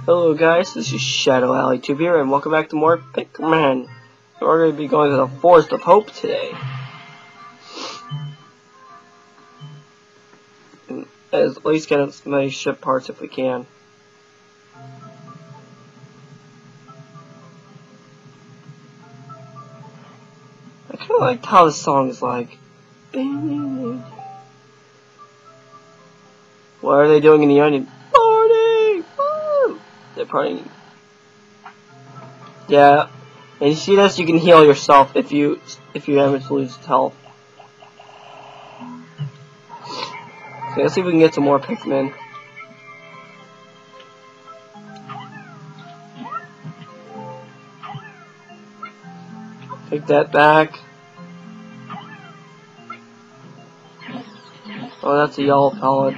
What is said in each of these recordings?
Hello guys, this is Shadow Alley Tube here, and welcome back to more Pikmin. We're going to be going to the Forest of Hope today. And at least get as many ship parts if we can. I kind of liked how the song is like. What are they doing in the onion? Party! Woo! They're partying. Yeah. And you see this? You can heal yourself if you happen to lose health. So let's see if we can get some more Pikmin. Take that back. Oh, that's a yellow pellet.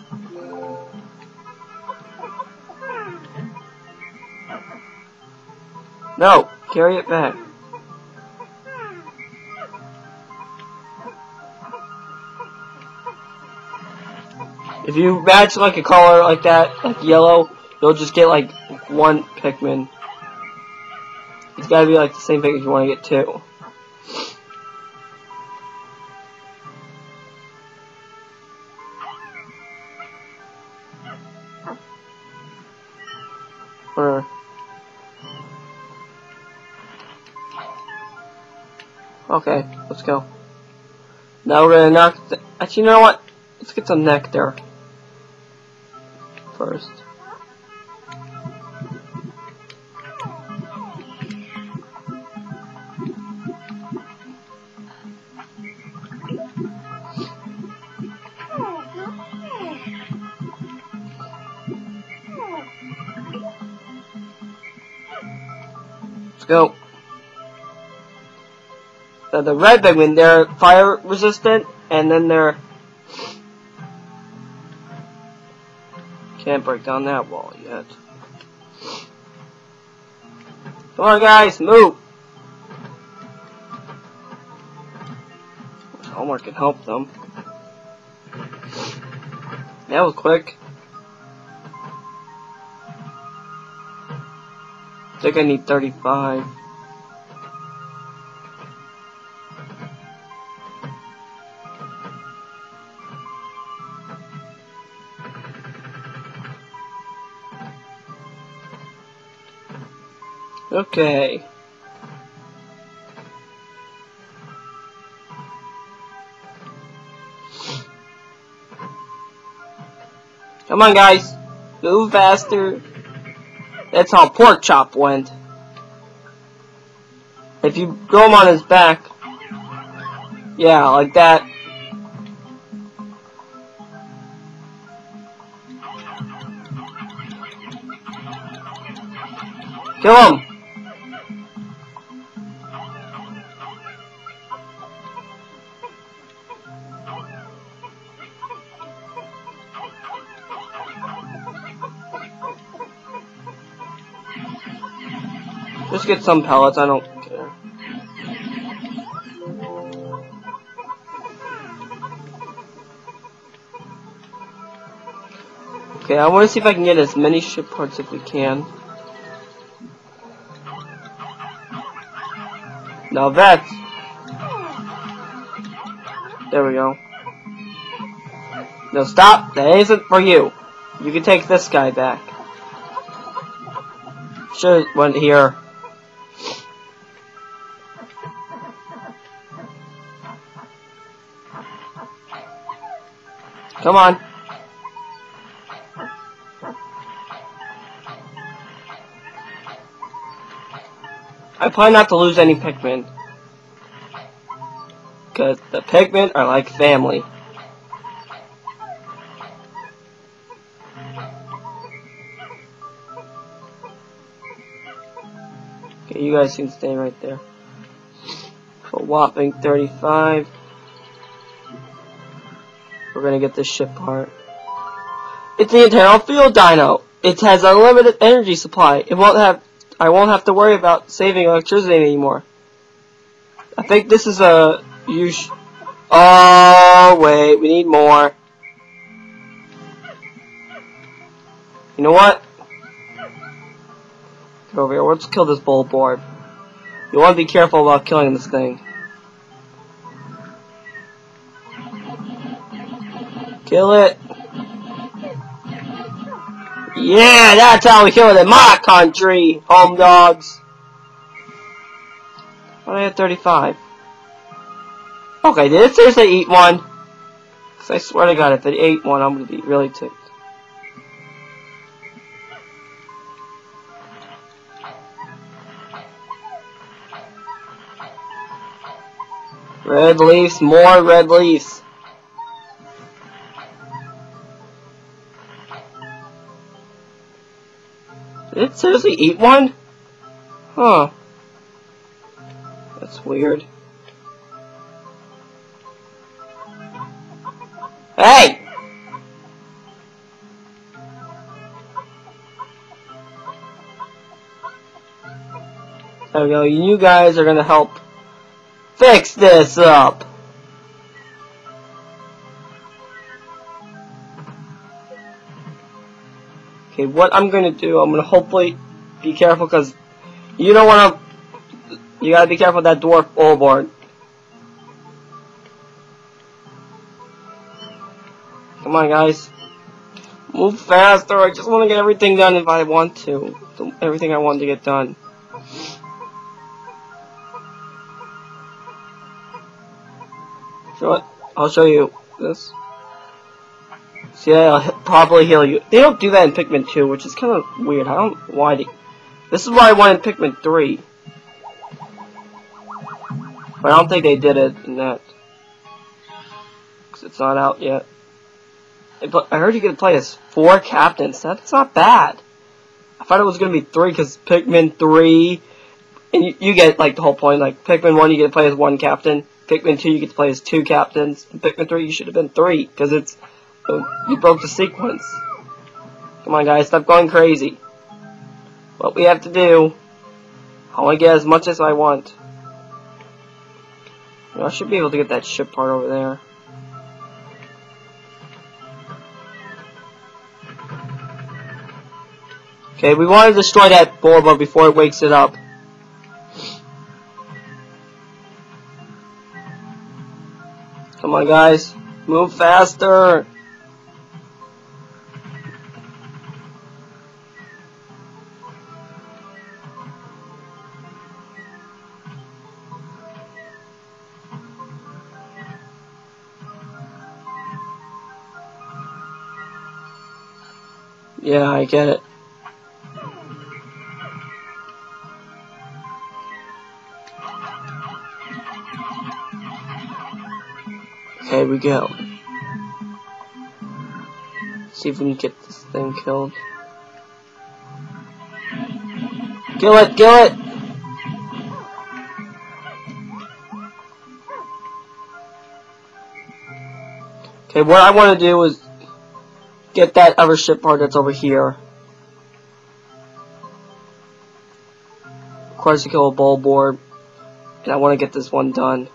No! Carry it back. If you match like a color like that, like yellow, you'll just get like one Pikmin. It's gotta be like the same thing if you want to get two. Okay, let's go. Now we're gonna knock the... Actually, you know what? Let's get some nectar first. Let's go. The red Pikmin, they're fire resistant, and then they're... Can't break down that wall yet. Come on guys, move! Homework can help them. That was quick. I think I need 35. Okay. Come on, guys. Move faster. That's how Pork Chop went. If you throw him on his back. Yeah, like that. Kill him. Just get some pellets, I don't care. Okay, I want to see if I can get as many ship parts if we can. Now that's... There we go. No, stop! That isn't for you. You can take this guy back. Should've went here. Come on. I plan not to lose any Pikmin. Because the Pikmin are like family. Okay, you guys can stay right there. For a whopping 35. We're gonna get this ship part. It's the internal field dino. It has unlimited energy supply. I won't have to worry about saving electricity anymore. I think this is a oh wait, we need more. You know what? Get over here. Let's kill this bull board. You want to be careful about killing this thing. Kill it. Yeah, that's how we kill it in my country, home dogs. I had 35. Okay, did it seriously eat one? Because I swear to God, if it ate one, I'm going to be really ticked. Red leaves, more red leaves. Did it seriously eat one? Huh. That's weird. Hey! There we go. You guys are gonna help fix this up. Okay, what I'm gonna do, I'm gonna hopefully be careful because you don't wanna. You gotta be careful with that dwarf overboard. Come on, guys. Move faster. I just want to get everything done if I want to. Everything I want to get done. So I'll show you this. See, I'll probably heal you. They don't do that in Pikmin 2, which is kind of weird. I don't know why they... This is why I wanted Pikmin 3. But I don't think they did it in that. Because it's not out yet. But I heard you could play as 4 captains. That's not bad. I thought it was going to be 3 because Pikmin 3... And you get, like, the whole point. Like, Pikmin 1 you get to play as 1 captain. Pikmin 2 you get to play as 2 captains. And Pikmin 3 you should have been 3. Because it's... you broke the sequence. Come on, guys. Stop going crazy. What we have to do... I want to get as much as I want. You know, I should be able to get that ship part over there. Okay, we want to destroy that board before it wakes it up. Come on, guys. Move faster. Yeah, I get it. Okay, we go. See if we can get this thing killed. Kill it! Kill it! Okay, what I want to do is get that other ship part that's over here. Of course, to kill a bull board. And I want to get this one done.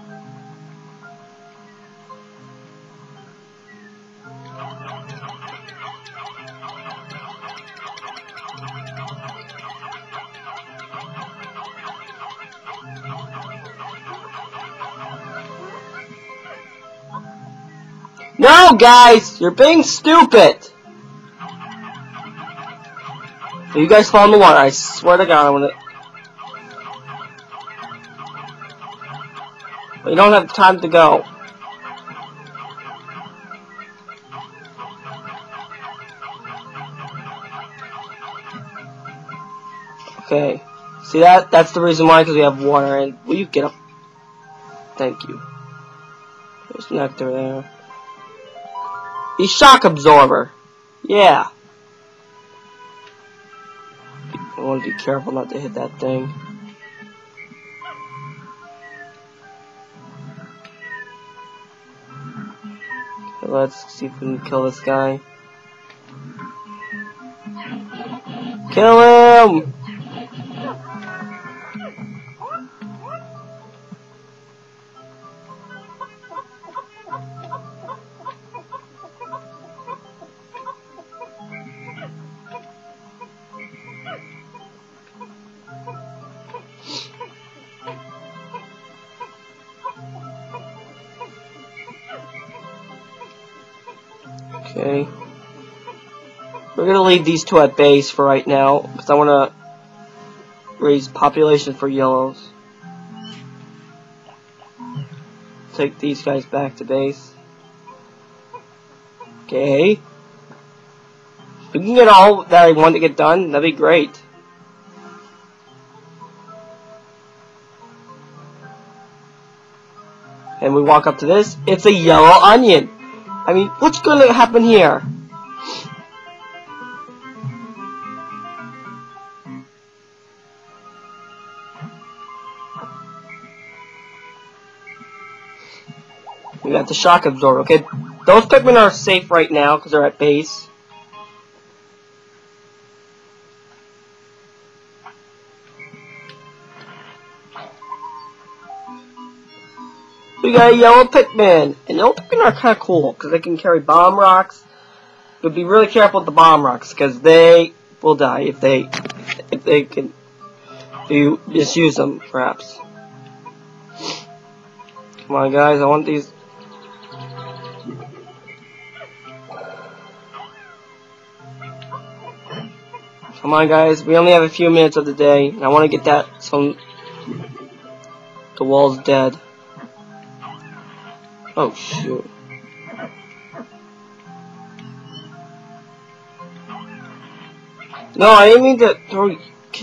No, guys! You're being stupid! If you guys fall in the water, I swear to God, I'm gonna... But you don't have time to go. Okay. See that? That's the reason why, because we have water, and will you get up? Thank you. There's nectar there. The shock absorber. Yeah. I want to be careful not to hit that thing. Okay, let's see if we can kill this guy. Kill him! Okay. We're gonna leave these two at base for right now, because I wanna raise population for yellows. Take these guys back to base. Okay. If we can get all that I want to get done, that'd be great. And we walk up to this, it's a yellow onion. I mean, what's gonna happen here? We got the shock absorber. Okay, those Pikmin are safe right now because they're at base. We got a yellow Pikmin, and yellow Pikmin are kind of cool because they can carry bomb rocks. But be really careful with the bomb rocks because they will die if they can misuse them, perhaps. Come on, guys, I want these. Come on, guys, we only have a few minutes of the day, and I want to get that so the wall's dead. Oh, shoot. No, I didn't mean to throw. Get.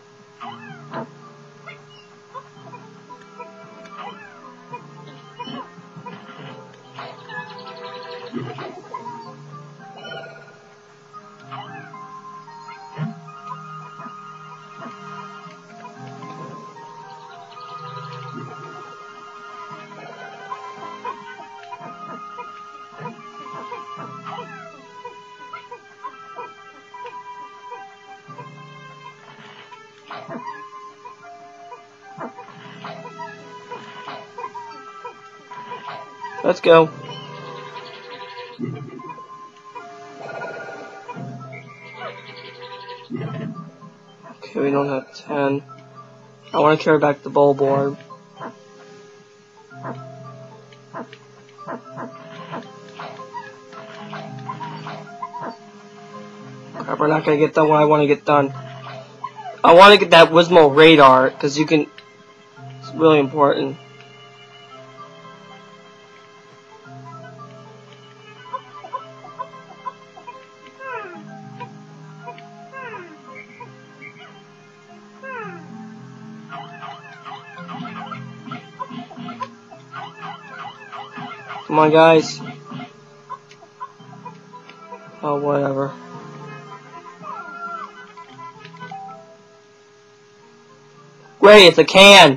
Let's go. Okay, we don't have 10. I want to carry back the Bulborb. Crap, we're not going to get done what I want to get done. I want to get that Whismle radar, because you can... It's really important. Come on, guys. Oh, whatever. Great, it's a can!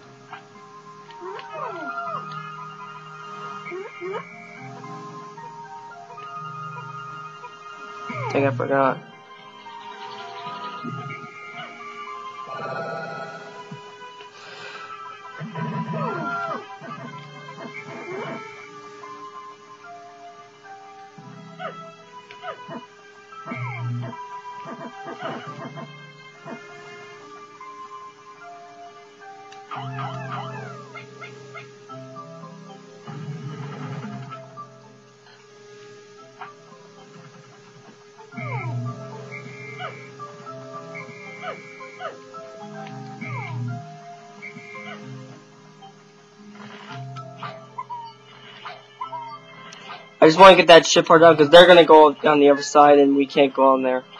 I think I forgot. I just want to get that ship part done because they're going to go on the other side and we can't go on there.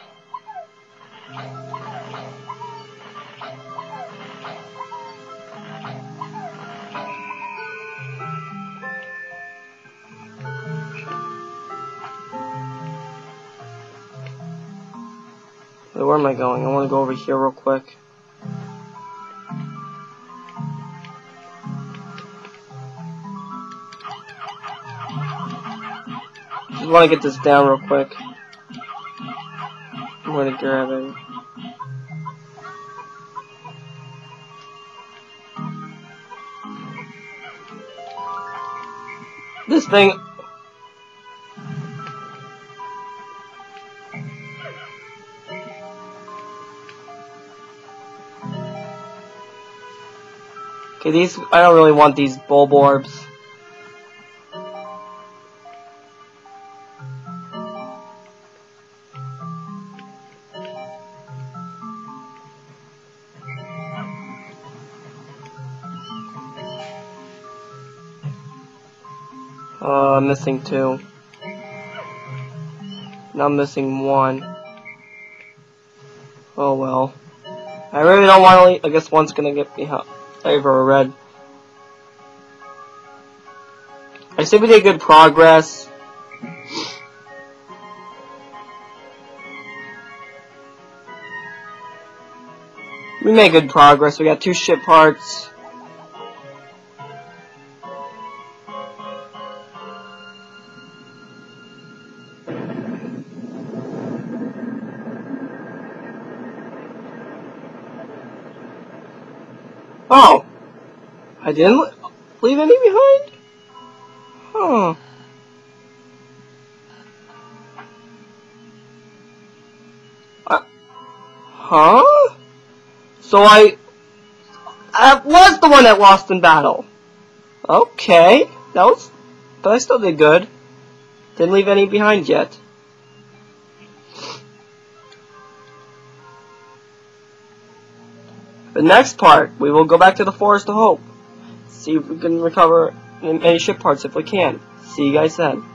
Wait, where am I going? I want to go over here real quick. Just want to get this down real quick. I'm going to grab it. This thing... Okay, these... I don't really want these Bulborbs. I'm missing 2. Now I'm missing 1. Oh well. I really don't want to leave. I guess one's gonna get me over a red. I see we did good progress. We made good progress. We got 2 ship parts. Oh! I didn't leave any behind? Huh. Huh? So I was the one that lost in battle. Okay. But I still did good. Didn't leave any behind yet. The next part, we will go back to the Forest of Hope. See if we can recover any ship parts if we can. See you guys then.